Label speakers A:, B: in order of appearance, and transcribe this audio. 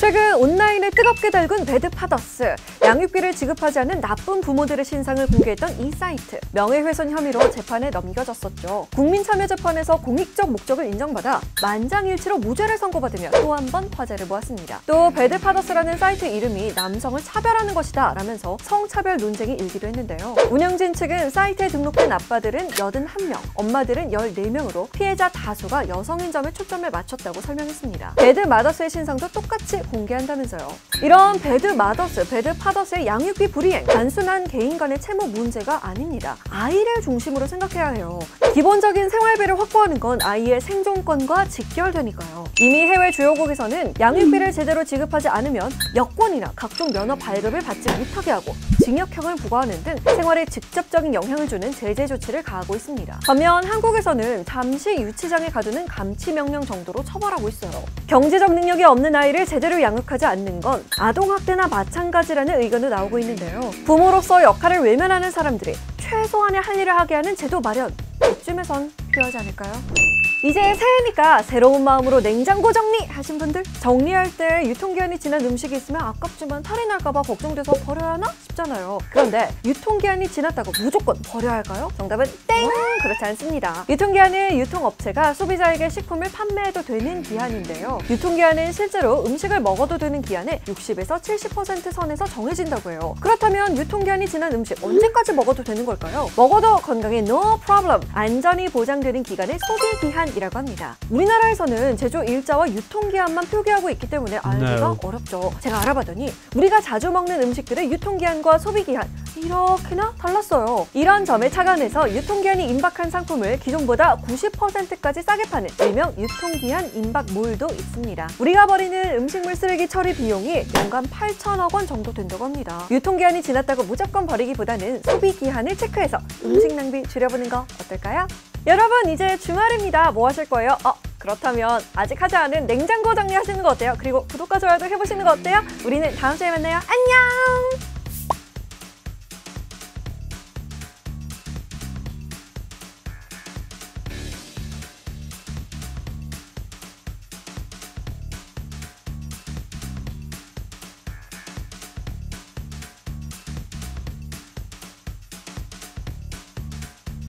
A: 최근 온라인에 뜨겁게 달군 배드파더스. 양육비를 지급하지 않는 나쁜 부모들의 신상을 공개했던 이 사이트. 명예훼손 혐의로 재판에 넘겨졌었죠. 국민참여재판에서 공익적 목적을 인정받아 만장일치로 무죄를 선고받으며 또 한 번 화제를 모았습니다. 또 배드파더스라는 사이트 이름이 남성을 차별하는 것이다 라면서 성차별 논쟁이 일기도 했는데요. 운영진 측은 사이트에 등록된 아빠들은 81명, 엄마들은 14명으로 피해자 다수가 여성인 점에 초점을 맞췄다고 설명했습니다. 배드마더스의 신상도 똑같이 공개한다면서요. 이런 배드마더스, 배드파더스의 양육비 불이행, 단순한 개인 간의 채무 문제가 아닙니다. 아이를 중심으로 생각해야 해요. 기본적인 생활비를 확보하는 건 아이의 생존권과 직결되니까요. 이미 해외 주요국에서는 양육비를 제대로 지급하지 않으면 여권이나 각종 면허 발급을 받지 못하게 하고 징역형을 부과하는 등 생활에 직접적인 영향을 주는 제재 조치를 가하고 있습니다. 반면 한국에서는 잠시 유치장에 가두는 감치명령 정도로 처벌하고 있어요. 경제적 능력이 없는 아이를 제대로 양육하지 않는 건 아동학대나 마찬가지라는 의견도 나오고 있는데요. 부모로서 역할을 외면하는 사람들이 최소한의 할 일을 하게 하는 제도 마련, 이쯤에선 필요하지 않을까요? 이제 새해니까 새로운 마음으로 냉장고 정리하신 분들, 정리할 때 유통기한이 지난 음식이 있으면 아깝지만 탈이 날까봐 걱정돼서 버려야 하나 싶잖아요. 그런데 유통기한이 지났다고 무조건 버려야 할까요? 정답은 땡! 그렇지 않습니다. 유통기한은 유통업체가 소비자에게 식품을 판매해도 되는 기한인데요. 유통기한은 실제로 음식을 먹어도 되는 기한의 60에서 70% 선에서 정해진다고 해요. 그렇다면 유통기한이 지난 음식 언제까지 먹어도 되는 걸까요? 먹어도 건강에 no problem, 안전이 보장되는 기간의 소비기한 이라고 합니다. 우리나라에서는 제조 일자와 유통기한만 표기하고 있기 때문에 알기가 어렵죠. 제가 알아봤더니 우리가 자주 먹는 음식들의 유통기한과 소비기한 이렇게나 달랐어요. 이런 점에 착안해서 유통기한이 임박한 상품을 기존보다 90%까지 싸게 파는 일명 유통기한 임박몰도 있습니다. 우리가 버리는 음식물 쓰레기 처리 비용이 연간 8천억 원 정도 된다고 합니다. 유통기한이 지났다고 무조건 버리기보다는 소비기한을 체크해서 음식 낭비 줄여보는 거 어떨까요? 여러분, 이제 주말입니다. 뭐 하실 거예요? 그렇다면 아직 하지 않은 냉장고 정리하시는 거 어때요? 그리고 구독과 좋아요도 해보시는 거 어때요? 우리는 다음 주에 만나요. 안녕!